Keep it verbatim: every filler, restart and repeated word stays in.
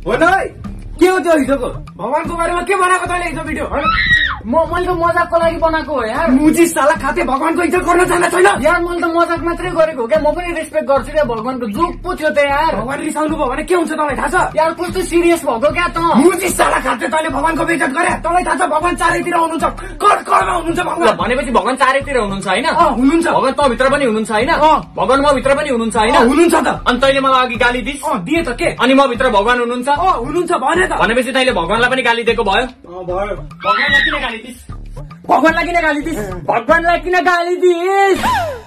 हो न के हो त्यो हिजोको भगवानको बारेमा के बनाएको तैँले हिजो भिडियो म मैले त मजाकको लागि बनाएको हो यार। मुजी साला खाते भगवानको इज्जत गर्न जान्न छैन यार मैले त मजाक मात्रै गरेको हो क्या। म पनि रेस्पेक्ट गर्छु क्या भगवानको। जोक पो थियो त यार। भगवान रिसाउनु भयो भने के हुन्छ तँलाई थाहा छ यार कस्तो सिरियस भएको क्या त। मुजी साला खाते तैँले भगवानको बेइज्जत गरे तँलाई थाहा छ भगवान चारैतिर हुनुहुन्छ कड कडमा हुनुहुन्छ भगवान भनेपछि भगवान चारैतिर हुनुहुन्छ होइन हुनुहुन्छ भगवान त भित्र पनि हुनुहुन्छ होइन भगवान म भित्र पनि हुनुहुन्छ होइन हुनुहुन्छ त अनि तैँले मलाई अघि गाली दिस दिए त के अनि म भित्र भगवान हुनुहुन्छ हुनुहुन्छ भने त भनेपछि तैँले भगवानलाई पनि गाली दिएको भयो भयो भगवानलाई किन गाली दिस भगवानलाई किन गाली दिस भगवानलाई किन गाली दिस